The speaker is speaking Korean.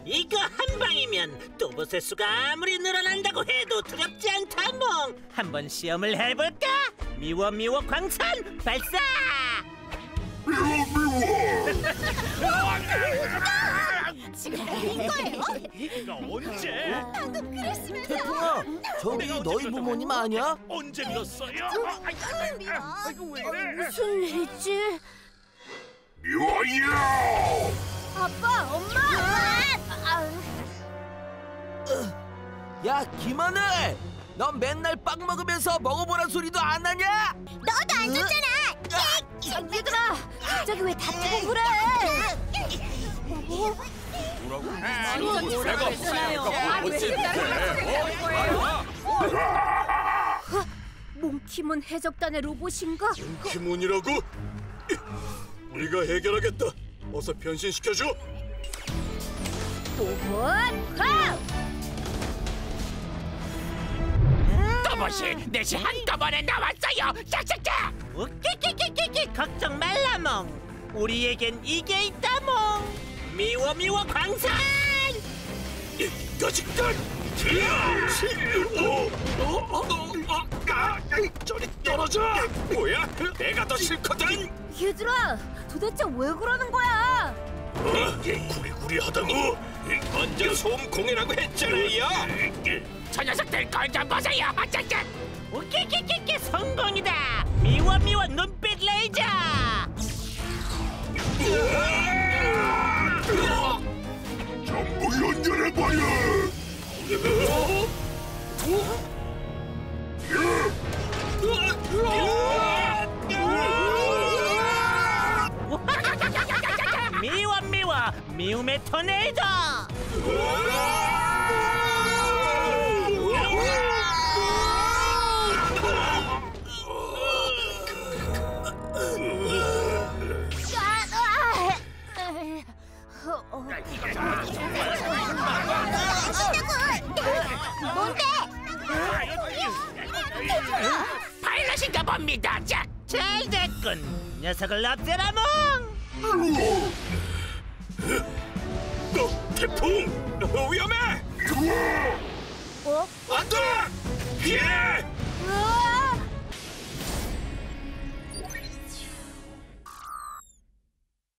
이거 한 방이면 또봇의 수가 아무리 늘어난다고 해도 두렵지 않다 몽. 한번 시험을 해볼까? 미워 미워 광선 발사! 지금 뭐인 거예요? 이거 언제? 방금 그랬으면서. 태풍아, 저기 너희 부모님 아니야? 언제 밀었어요? 아이고 왜 이래? 무슨 일이지? 미워요! 아빠, 엄마. 야, 김하늘! 넌 맨날 빵 먹으면서 먹어보란 소리도 안 하냐? 너도 안 줬잖아. 얘들아, 갑자기 왜 다투고 그래? 내가 몽키문 해적단의 로봇인가? 키문이라고? 우리가 해결하겠다. 어서 변신시켜줘. 로봇 하! 또봇이 넷이 한꺼번에 나왔어요. 짝짝짝. 오끼끼끼끼끼 걱정 말라 몽. 우리에겐 이게 있다 몽. 미워 미워 광선! 까짓것! 저리 떨어져! 뭐야? 내가 더 싫거든! 얘들아, 도대체 왜 그러는 거야? 구리구리하다고? 먼저 소음 공해라고 했잖아요! 저 녀석들 건져 보세요. 짝짝짝. 오끼끼끼끼 성공이다. 미워 미워 눈빛 레이저. 전부 연결해봐요! 미워 미워 미움의 토네이도. 뭔데? 파일럿인가 봅니다. 짝. 잘 됐군. 녀석을 없애라 몽. 태풍! 위험해! 어? 안 돼! 피해! 으아!